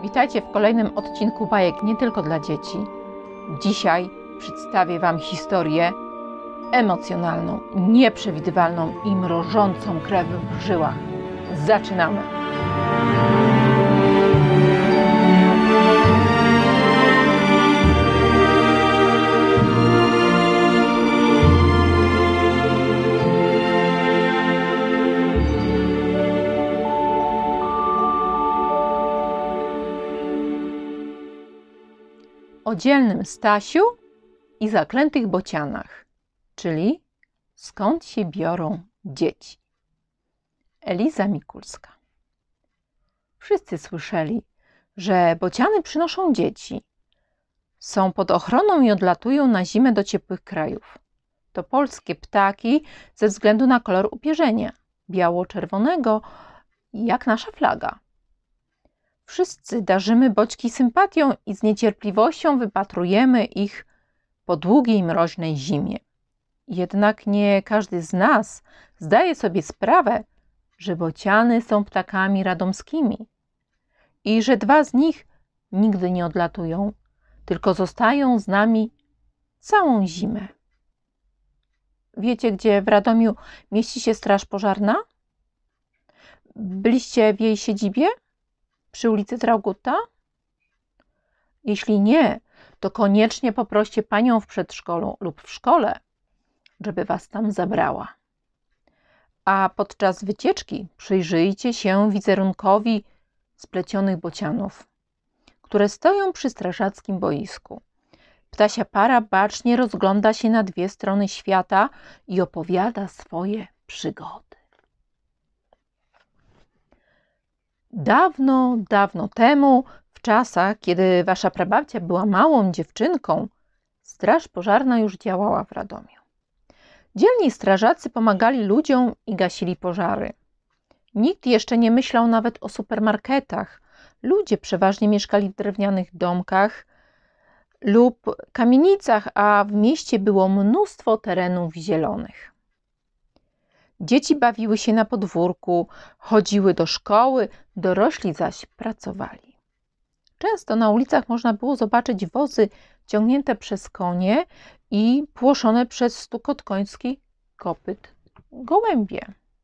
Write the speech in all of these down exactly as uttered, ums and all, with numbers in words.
Witajcie w kolejnym odcinku bajek nie tylko dla dzieci. Dzisiaj przedstawię Wam historię emocjonalną, nieprzewidywalną i mrożącą krew w żyłach. Zaczynamy! O dzielnym Stasiu i zaklętych bocianach, czyli skąd się biorą dzieci. Eliza Mikulska. Wszyscy słyszeli, że bociany przynoszą dzieci. Są pod ochroną i odlatują na zimę do ciepłych krajów. To polskie ptaki ze względu na kolor upierzenia, biało-czerwonego, jak nasza flaga. Wszyscy darzymy boćki sympatią i z niecierpliwością wypatrujemy ich po długiej, mroźnej zimie. Jednak nie każdy z nas zdaje sobie sprawę, że bociany są ptakami radomskimi i że dwa z nich nigdy nie odlatują, tylko zostają z nami całą zimę. Wiecie, gdzie w Radomiu mieści się straż pożarna? Byliście w jej siedzibie? Przy ulicy Traugutta? Jeśli nie, to koniecznie poproście panią w przedszkolu lub w szkole, żeby was tam zabrała. A podczas wycieczki przyjrzyjcie się wizerunkowi splecionych bocianów, które stoją przy strażackim boisku. Ptasia para bacznie rozgląda się na dwie strony świata i opowiada swoje przygody. Dawno, dawno temu, w czasach, kiedy wasza prababcia była małą dziewczynką, straż pożarna już działała w Radomiu. Dzielni strażacy pomagali ludziom i gasili pożary. Nikt jeszcze nie myślał nawet o supermarketach. Ludzie przeważnie mieszkali w drewnianych domkach lub kamienicach, a w mieście było mnóstwo terenów zielonych. Dzieci bawiły się na podwórku, chodziły do szkoły, dorośli zaś pracowali. Często na ulicach można było zobaczyć wozy ciągnięte przez konie i płoszone przez stukot koński kopyt gołębie.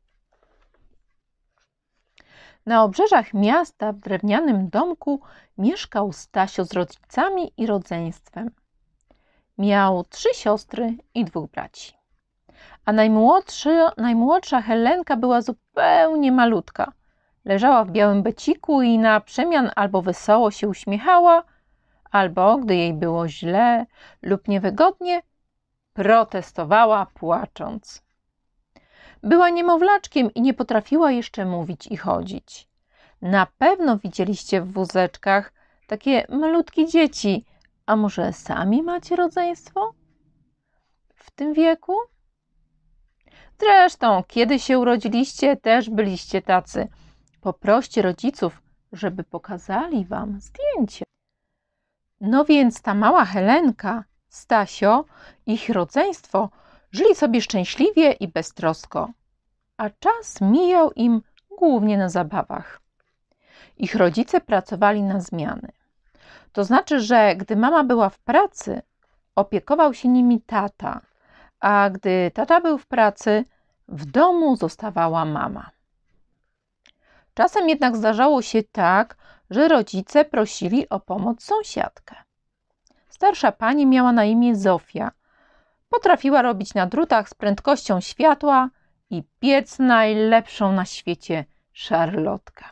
Na obrzeżach miasta w drewnianym domku mieszkał Stasio z rodzicami i rodzeństwem. Miał trzy siostry i dwóch braci. A najmłodsza, najmłodsza Helenka była zupełnie malutka. Leżała w białym beciku i na przemian albo wesoło się uśmiechała, albo, gdy jej było źle lub niewygodnie, protestowała płacząc. Była niemowlaczkiem i nie potrafiła jeszcze mówić i chodzić. Na pewno widzieliście w wózeczkach takie malutkie dzieci, a może sami macie rodzeństwo w tym wieku? Zresztą, kiedy się urodziliście, też byliście tacy. Poproście rodziców, żeby pokazali wam zdjęcie. No więc ta mała Helenka, Stasio i ich rodzeństwo żyli sobie szczęśliwie i beztrosko, a czas mijał im głównie na zabawach. Ich rodzice pracowali na zmiany. To znaczy, że gdy mama była w pracy, opiekował się nimi tata, a gdy tata był w pracy, w domu zostawała mama. Czasem jednak zdarzało się tak, że rodzice prosili o pomoc sąsiadkę. Starsza pani miała na imię Zofia. Potrafiła robić na drutach z prędkością światła i piec najlepszą na świecie szarlotkę.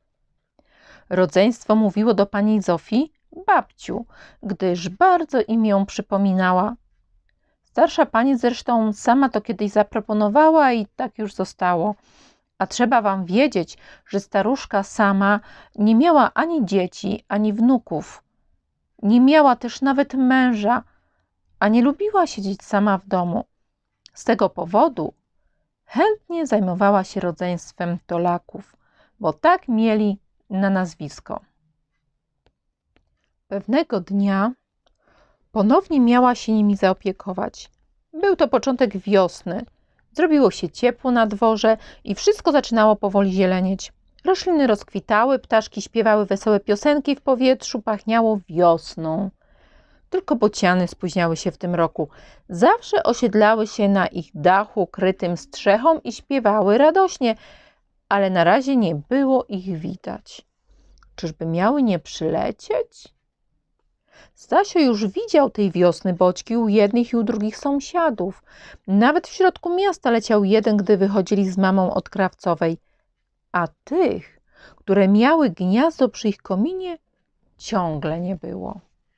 Rodzeństwo mówiło do pani Zofii babciu, gdyż bardzo im ją przypominała. Starsza pani zresztą sama to kiedyś zaproponowała i tak już zostało. A trzeba wam wiedzieć, że staruszka sama nie miała ani dzieci, ani wnuków. Nie miała też nawet męża, a nie lubiła siedzieć sama w domu. Z tego powodu chętnie zajmowała się rodzeństwem Tolaków, bo tak mieli na nazwisko. Pewnego dnia ponownie miała się nimi zaopiekować. Był to początek wiosny. Zrobiło się ciepło na dworze i wszystko zaczynało powoli zielenieć. Rośliny rozkwitały, ptaszki śpiewały wesołe piosenki, w powietrzu pachniało wiosną. Tylko bociany spóźniały się w tym roku. Zawsze osiedlały się na ich dachu krytym strzechą i śpiewały radośnie, ale na razie nie było ich widać. Czyżby miały nie przylecieć? Stasio już widział tej wiosny boćki u jednych i u drugich sąsiadów. Nawet w środku miasta leciał jeden, gdy wychodzili z mamą od Krawcowej. A tych, które miały gniazdo przy ich kominie, ciągle nie było.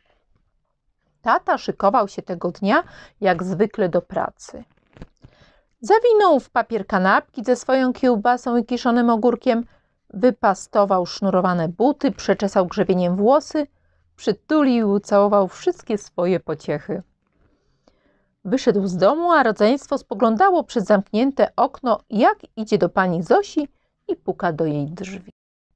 Tata szykował się tego dnia jak zwykle do pracy. Zawinął w papier kanapki ze swoją kiełbasą i kiszonym ogórkiem, wypastował sznurowane buty, przeczesał grzebieniem włosy, przytulił i ucałował wszystkie swoje pociechy. Wyszedł z domu, a rodzeństwo spoglądało przez zamknięte okno, jak idzie do pani Zosi i puka do jej drzwi.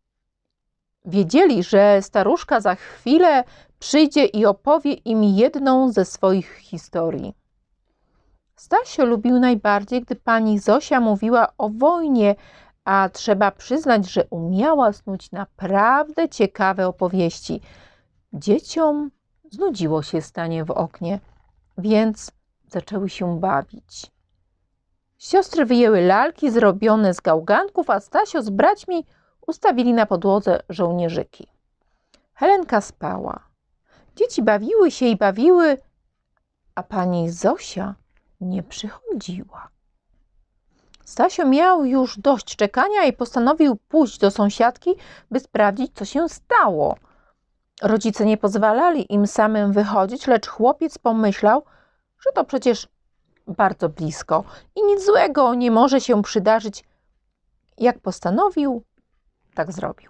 Wiedzieli, że staruszka za chwilę przyjdzie i opowie im jedną ze swoich historii. Stasio lubił najbardziej, gdy pani Zosia mówiła o wojnie, a trzeba przyznać, że umiała snuć naprawdę ciekawe opowieści. Dzieciom znudziło się stanie w oknie, więc zaczęły się bawić. Siostry wyjęły lalki zrobione z gałganków, a Stasio z braćmi ustawili na podłodze żołnierzyki. Helenka spała. Dzieci bawiły się i bawiły, a pani Zosia nie przychodziła. Stasio miał już dość czekania i postanowił pójść do sąsiadki, by sprawdzić, co się stało. Rodzice nie pozwalali im samym wychodzić, lecz chłopiec pomyślał, że to przecież bardzo blisko i nic złego nie może się przydarzyć. Jak postanowił, tak zrobił.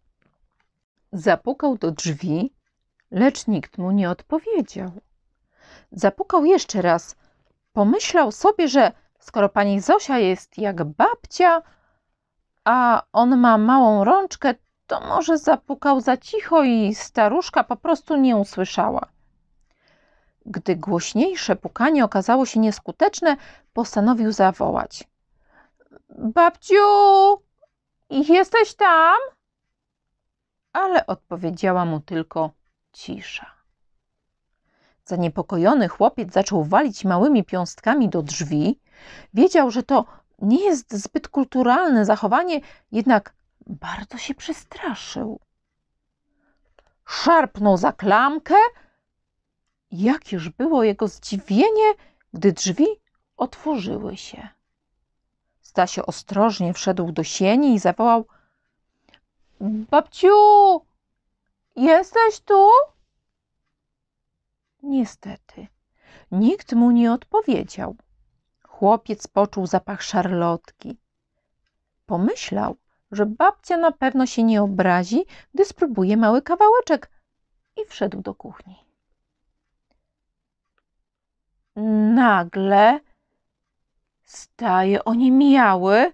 Zapukał do drzwi, lecz nikt mu nie odpowiedział. Zapukał jeszcze raz. Pomyślał sobie, że skoro pani Zosia jest jak babcia, a on ma małą rączkę, to może zapukał za cicho i staruszka po prostu nie usłyszała. Gdy głośniejsze pukanie okazało się nieskuteczne, postanowił zawołać. Babciu, jesteś tam? Ale odpowiedziała mu tylko cisza. Zaniepokojony chłopiec zaczął walić małymi piąstkami do drzwi. Wiedział, że to nie jest zbyt kulturalne zachowanie, jednak bardzo się przestraszył. Szarpnął za klamkę. Jakież było jego zdziwienie, gdy drzwi otworzyły się. Stasio ostrożnie wszedł do sieni i zawołał: Babciu, jesteś tu? Niestety, nikt mu nie odpowiedział. Chłopiec poczuł zapach szarlotki. Pomyślał, że babcia na pewno się nie obrazi, gdy spróbuje mały kawałeczek, i wszedł do kuchni. Nagle staje oniemiały.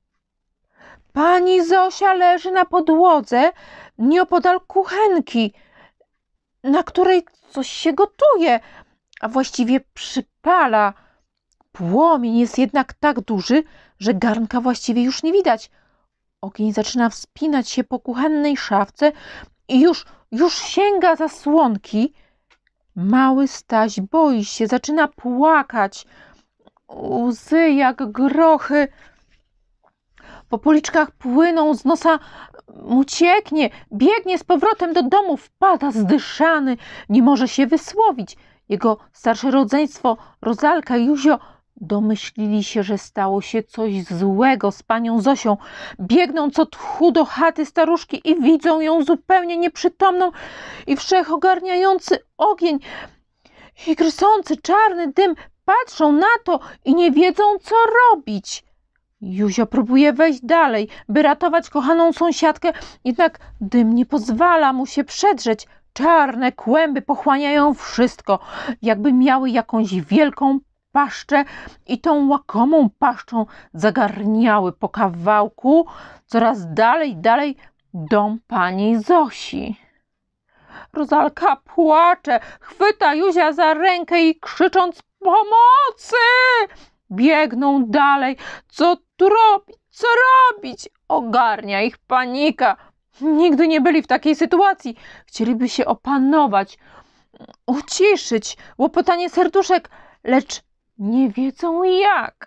Pani Zosia leży na podłodze nieopodal kuchenki, na której coś się gotuje, a właściwie przypala. Płomień jest jednak tak duży, że garnka właściwie już nie widać. Ogień zaczyna wspinać się po kuchennej szafce i już, już sięga zasłonki. Mały Staś boi się, zaczyna płakać. Łzy jak grochy po policzkach płyną, z nosa mu cieknie, biegnie z powrotem do domu, wpada zdyszany, nie może się wysłowić. Jego starsze rodzeństwo, Rozalka i Józio, domyślili się, że stało się coś złego z panią Zosią. Biegną co tchu do chaty staruszki i widzą ją zupełnie nieprzytomną i wszechogarniający ogień i gryzący czarny dym. Patrzą na to i nie wiedzą, co robić. Józio próbuje wejść dalej, by ratować kochaną sąsiadkę, jednak dym nie pozwala mu się przedrzeć. Czarne kłęby pochłaniają wszystko, jakby miały jakąś wielką paszczę i tą łakomą paszczą zagarniały po kawałku coraz dalej, dalej dom pani Zosi. Rozalka płacze, chwyta Józia za rękę i krzycząc pomocy, biegną dalej. Co tu robić? Co robić? Ogarnia ich panika. Nigdy nie byli w takiej sytuacji. Chcieliby się opanować, uciszyć łopotanie serduszek, lecz nie wiedzą jak.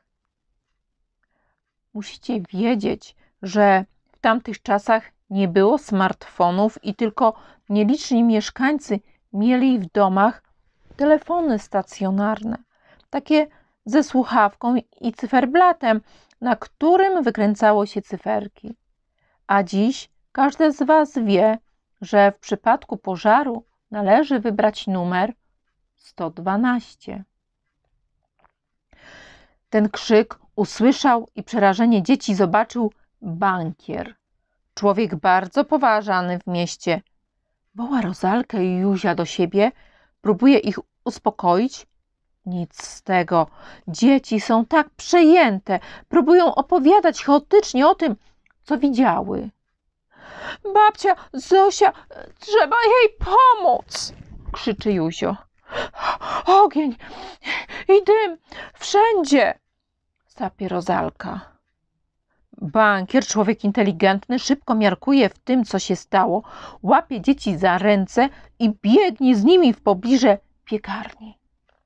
Musicie wiedzieć, że w tamtych czasach nie było smartfonów i tylko nieliczni mieszkańcy mieli w domach telefony stacjonarne, takie ze słuchawką i cyferblatem, na którym wykręcało się cyferki. A dziś każdy z Was wie, że w przypadku pożaru należy wybrać numer sto dwanaście. Ten krzyk usłyszał i przerażenie dzieci zobaczył bankier, człowiek bardzo poważany w mieście. Woła Rozalkę i Józia do siebie, próbuje ich uspokoić. Nic z tego. Dzieci są tak przejęte, próbują opowiadać chaotycznie o tym, co widziały. Babcia Zosia, trzeba jej pomóc, krzyczy Józio. Ogień i dym wszędzie, sapie Rozalka. Bankier, człowiek inteligentny, szybko miarkuje w tym, co się stało, łapie dzieci za ręce i biegnie z nimi w pobliże piekarni.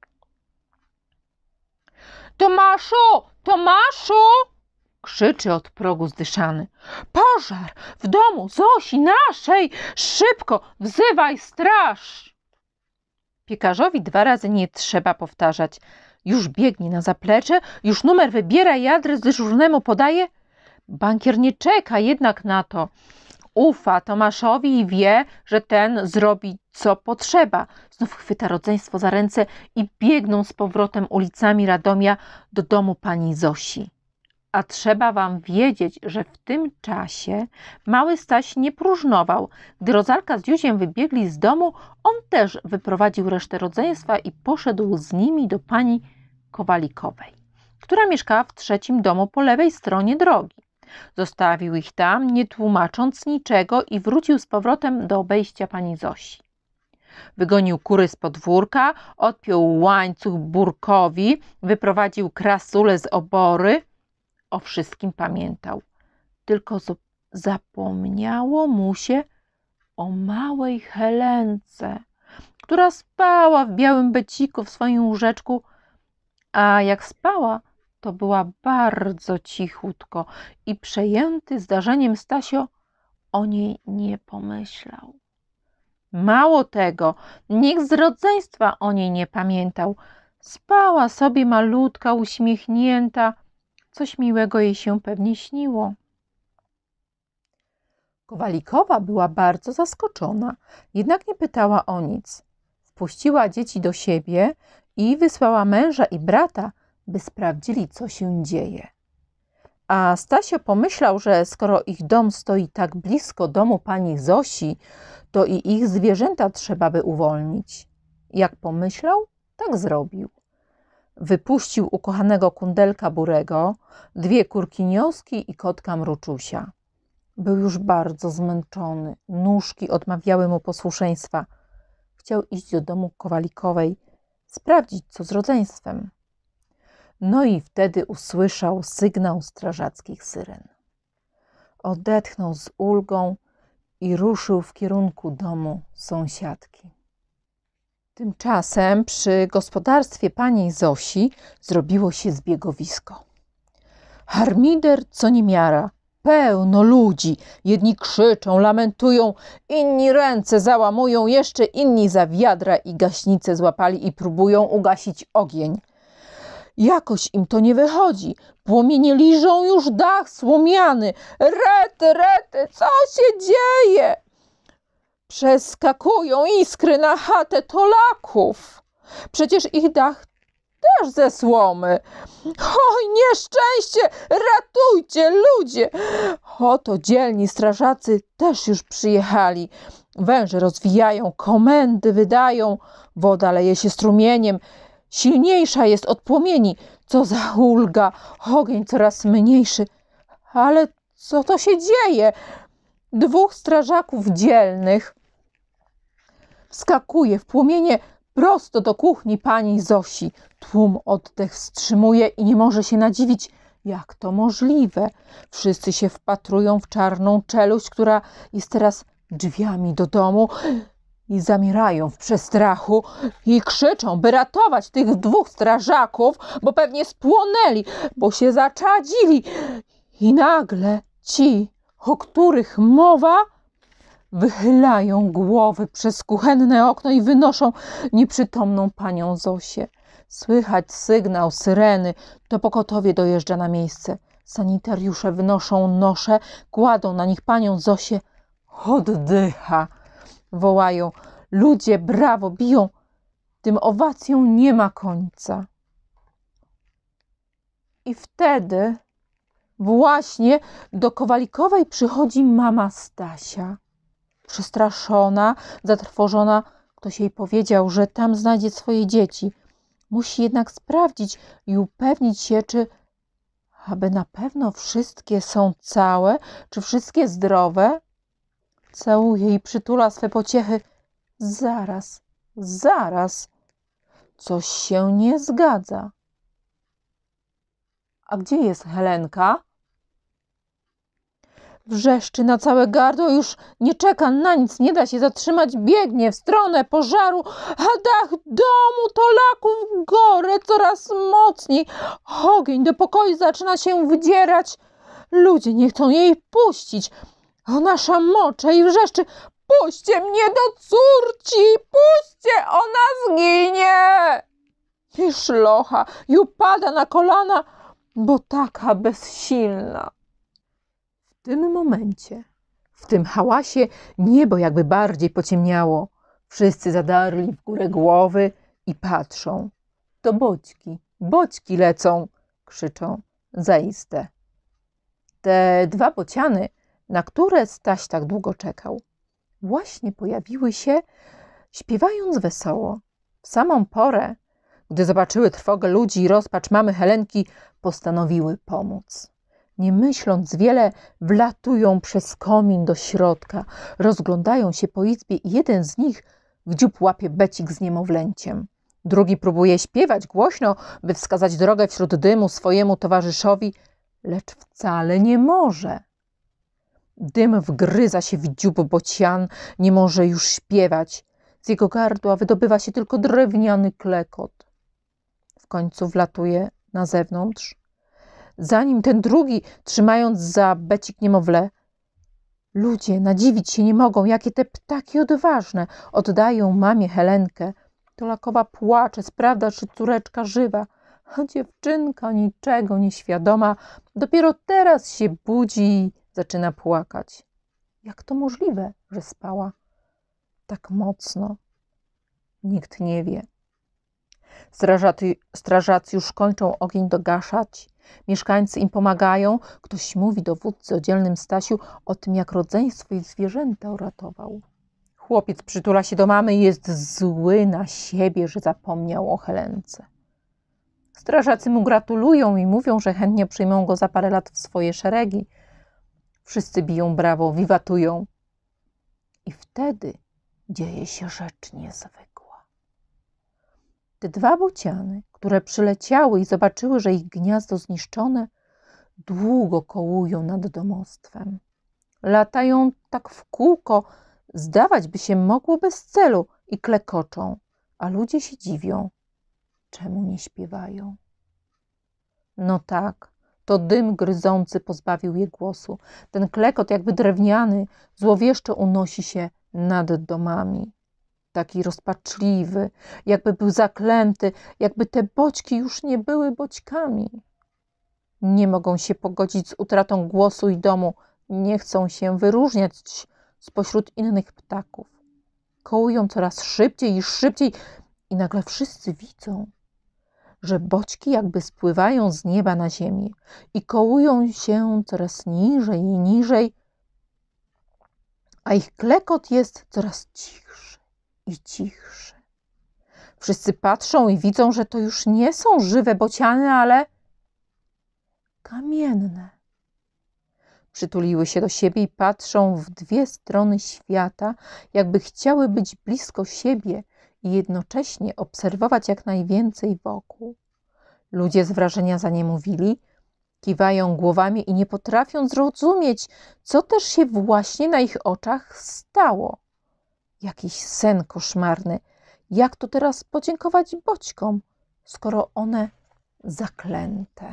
Tomaszu, Tomaszu! Krzyczy od progu zdyszany. Pożar w domu Zosi naszej! Szybko, wzywaj straż! Piekarzowi dwa razy nie trzeba powtarzać. Już biegnie na zaplecze, już numer wybiera i adres dyżurnemu podaje. Bankier nie czeka jednak na to. Ufa Tomaszowi i wie, że ten zrobi co potrzeba. Znów chwyta rodzeństwo za ręce i biegną z powrotem ulicami Radomia do domu pani Zosi. A trzeba wam wiedzieć, że w tym czasie mały Staś nie próżnował. Gdy Rozalka z Józiem wybiegli z domu, on też wyprowadził resztę rodzeństwa i poszedł z nimi do pani Kowalikowej, która mieszkała w trzecim domu po lewej stronie drogi. Zostawił ich tam, nie tłumacząc niczego, i wrócił z powrotem do obejścia pani Zosi. Wygonił kury z podwórka, odpiął łańcuch Burkowi, wyprowadził krasulę z obory. O wszystkim pamiętał. Tylko zapomniało mu się o małej Helence, która spała w białym beciku w swoim łóżeczku, a jak spała, to była bardzo cichutko i przejęty zdarzeniem Stasio o niej nie pomyślał. Mało tego, nikt z rodzeństwa o niej nie pamiętał. Spała sobie malutka, uśmiechnięta. Coś miłego jej się pewnie śniło. Kowalikowa była bardzo zaskoczona, jednak nie pytała o nic. Wpuściła dzieci do siebie i wysłała męża i brata, by sprawdzili, co się dzieje. A Stasio pomyślał, że skoro ich dom stoi tak blisko domu pani Zosi, to i ich zwierzęta trzeba by uwolnić. Jak pomyślał, tak zrobił. Wypuścił ukochanego kundelka Burego, dwie kurki Nioski i kotka Mruczusia. Był już bardzo zmęczony, nóżki odmawiały mu posłuszeństwa. Chciał iść do domu Kowalikowej, sprawdzić, co z rodzeństwem. No i wtedy usłyszał sygnał strażackich syren. Odetchnął z ulgą i ruszył w kierunku domu sąsiadki. Tymczasem przy gospodarstwie pani Zosi zrobiło się zbiegowisko. Harmider co niemiara, pełno ludzi. Jedni krzyczą, lamentują, inni ręce załamują, jeszcze inni za wiadra i gaśnice złapali i próbują ugasić ogień. Jakoś im to nie wychodzi. Płomienie liżą już dach słomiany. Rety, rety, co się dzieje? Przeskakują iskry na chatę Tolaków. Przecież ich dach też ze słomy. Oj, nieszczęście! Ratujcie, ludzie! Oto dzielni strażacy też już przyjechali. Węże rozwijają, komendy wydają. Woda leje się strumieniem. Silniejsza jest od płomieni. Co za ulga! Ogień coraz mniejszy. Ale co to się dzieje? Dwóch strażaków dzielnych wskakuje w płomienie prosto do kuchni pani Zosi. Tłum oddech wstrzymuje i nie może się nadziwić, Jak to możliwe? Wszyscy się wpatrują w czarną czeluść, która jest teraz drzwiami do domu i zamierają w przestrachu i krzyczą, by ratować tych dwóch strażaków, bo pewnie spłonęli, bo się zaczadzili. I nagle ci, o których mowa, wychylają głowy przez kuchenne okno i wynoszą nieprzytomną panią Zosię. Słychać sygnał syreny, to pogotowie dojeżdża na miejsce. Sanitariusze wynoszą nosze, kładą na nich panią Zosię. Oddycha, wołają. Ludzie brawo biją. Tym owacjom nie ma końca. I wtedy właśnie do Kowalikowej przychodzi mama Stasia. Przestraszona, zatrwożona, ktoś jej powiedział, że tam znajdzie swoje dzieci. Musi jednak sprawdzić i upewnić się, czy aby na pewno wszystkie są całe, czy wszystkie zdrowe. Całuje i przytula swe pociechy. Zaraz, zaraz, coś się nie zgadza. A gdzie jest Helenka? Wrzeszczy na całe gardło, już nie czeka na nic, nie da się zatrzymać, biegnie w stronę pożaru, a dach domu tolaków w górę coraz mocniej. Ogień do pokoju zaczyna się wydzierać. Ludzie nie chcą jej puścić. Ona szamocze i wrzeszczy: puśćcie mnie do córci, puśćcie, ona zginie. I szlocha i upada na kolana, bo taka bezsilna. W tym momencie, w tym hałasie, niebo jakby bardziej pociemniało. Wszyscy zadarli w górę głowy i patrzą. To boćki, boćki lecą, krzyczą. Zaiste. Te dwa bociany, na które Staś tak długo czekał, właśnie pojawiły się, śpiewając wesoło. W samą porę, gdy zobaczyły trwogę ludzi i rozpacz mamy Helenki, postanowiły pomóc. Nie myśląc wiele, wlatują przez komin do środka, rozglądają się po izbie i jeden z nich w dziób łapie becik z niemowlęciem. Drugi próbuje śpiewać głośno, by wskazać drogę wśród dymu swojemu towarzyszowi, lecz wcale nie może. Dym wgryza się w dziób bocian, nie może już śpiewać. Z jego gardła wydobywa się tylko drewniany klekot. W końcu wlatuje na zewnątrz. Zanim ten drugi, trzymając za becik niemowlę, ludzie nadziwić się nie mogą, jakie te ptaki odważne, oddają mamie Helenkę. Tolakowa płacze, sprawdza, czy córeczka żywa, a dziewczynka niczego nieświadoma dopiero teraz się budzi i zaczyna płakać. Jak to możliwe, że spała tak mocno? Nikt nie wie. Strażacy, strażacy już kończą ogień dogaszać. Mieszkańcy im pomagają. Ktoś mówi dowódcy o dzielnym Stasiu o tym, jak rodzeństwo i zwierzęta uratował. Chłopiec przytula się do mamy i jest zły na siebie, że zapomniał o Helence. Strażacy mu gratulują i mówią, że chętnie przyjmą go za parę lat w swoje szeregi. Wszyscy biją brawo, wiwatują. I wtedy dzieje się rzecz niezwykła. Te dwa bociany, które przyleciały i zobaczyły, że ich gniazdo zniszczone, długo kołują nad domostwem. Latają tak w kółko, zdawać by się mogło bez celu, i klekoczą, a ludzie się dziwią, czemu nie śpiewają. No tak, to dym gryzący pozbawił je głosu. Ten klekot, jakby drewniany, złowieszczo unosi się nad domami. Taki rozpaczliwy, jakby był zaklęty, jakby te boćki już nie były boćkami. Nie mogą się pogodzić z utratą głosu i domu, nie chcą się wyróżniać spośród innych ptaków. Kołują coraz szybciej i szybciej i nagle wszyscy widzą, że boćki jakby spływają z nieba na ziemię i kołują się coraz niżej i niżej, a ich klekot jest coraz cichszy i cichszy. Wszyscy patrzą i widzą, że to już nie są żywe bociany, ale kamienne. Przytuliły się do siebie i patrzą w dwie strony świata, jakby chciały być blisko siebie i jednocześnie obserwować jak najwięcej wokół. Ludzie z wrażenia za nie mówili, Kiwają głowami i nie potrafią zrozumieć, co też się właśnie na ich oczach stało. Jakiś sen koszmarny. Jak to teraz podziękować boćkom, skoro one zaklęte?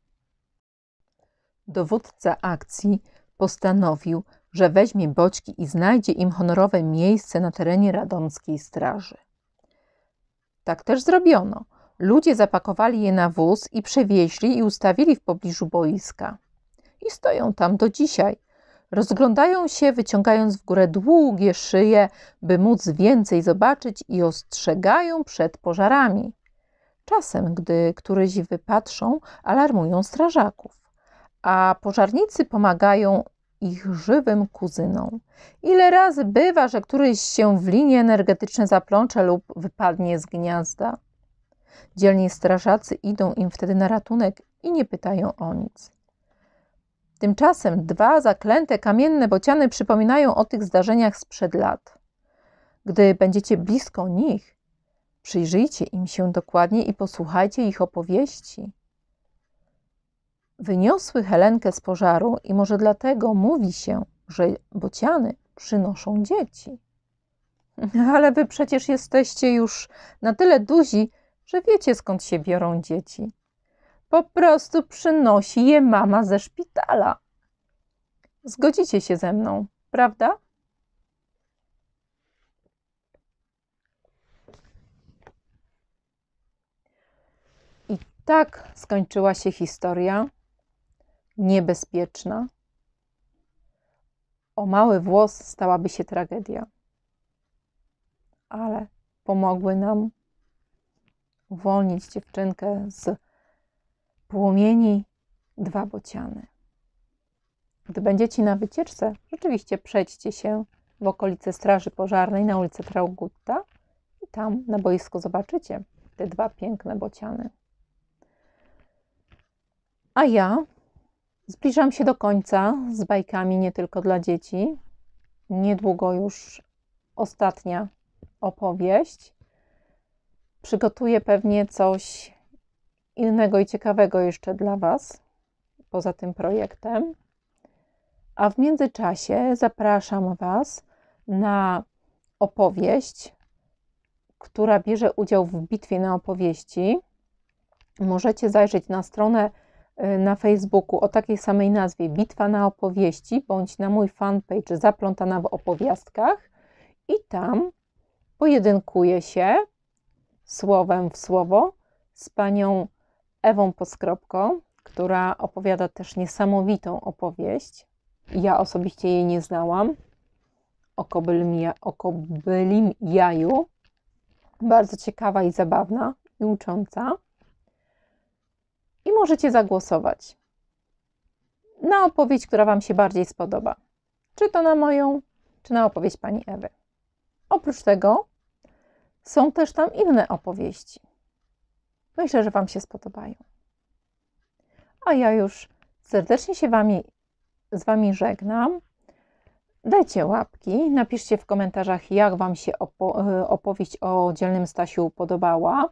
Dowódca akcji postanowił, że weźmie boćki i znajdzie im honorowe miejsce na terenie radomskiej straży. Tak też zrobiono. Ludzie zapakowali je na wóz i przewieźli i ustawili w pobliżu boiska. I stoją tam do dzisiaj. Rozglądają się, wyciągając w górę długie szyje, by móc więcej zobaczyć, i ostrzegają przed pożarami. Czasem, gdy któryś wypatrzą, alarmują strażaków, a pożarnicy pomagają ich żywym kuzynom. Ile razy bywa, że któryś się w linie energetyczne zaplącze lub wypadnie z gniazda. Dzielni strażacy idą im wtedy na ratunek i nie pytają o nic. Tymczasem dwa zaklęte kamienne bociany przypominają o tych zdarzeniach sprzed lat. Gdy będziecie blisko nich, przyjrzyjcie im się dokładnie i posłuchajcie ich opowieści. Wyniosły Helenkę z pożaru i może dlatego mówi się, że bociany przynoszą dzieci. Ale wy przecież jesteście już na tyle duzi, że wiecie, skąd się biorą dzieci. Po prostu przynosi je mama ze szpitala. Zgodzicie się ze mną, prawda? I tak skończyła się historia niebezpieczna. O mały włos stałaby się tragedia. Ale pomogły nam uwolnić dziewczynkę z płomieni dwa bociany. Gdy będziecie na wycieczce, rzeczywiście przejdźcie się w okolice Straży Pożarnej na ulicy Traugutta i tam na boisku zobaczycie te dwa piękne bociany. A ja zbliżam się do końca z bajkami nie tylko dla dzieci. Niedługo już ostatnia opowieść. Przygotuję pewnie coś innego i ciekawego jeszcze dla Was, poza tym projektem. A w międzyczasie zapraszam Was na opowieść, która bierze udział w bitwie na opowieści. Możecie zajrzeć na stronę na Facebooku o takiej samej nazwie, Bitwa na opowieści, bądź na mój fanpage Zaplątana w opowiastkach, i tam pojedynkuję się słowem w słowo z panią Ewą Poskropko, która opowiada też niesamowitą opowieść. Ja osobiście jej nie znałam. O kobylim, ja, o kobylim jaju. Bardzo ciekawa i zabawna i ucząca. I możecie zagłosować na opowieść, która Wam się bardziej spodoba. Czy to na moją, czy na opowieść pani Ewy. Oprócz tego są też tam inne opowieści. Myślę, że Wam się spodobają. A ja już serdecznie się wami, z Wami żegnam. Dajcie łapki, napiszcie w komentarzach, jak Wam się opo- opowieść o Dzielnym Stasiu podobała.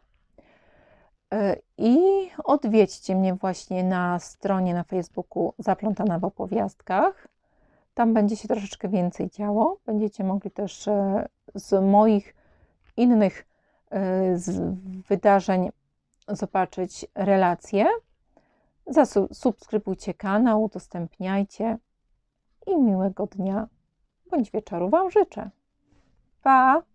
I odwiedźcie mnie właśnie na stronie na Facebooku Zaplątana w opowiastkach. Tam będzie się troszeczkę więcej działo. Będziecie mogli też z moich innych z wydarzeń zobaczyć relacje. Zasubskrybujcie kanał, udostępniajcie i miłego dnia bądź wieczoru Wam życzę. Pa!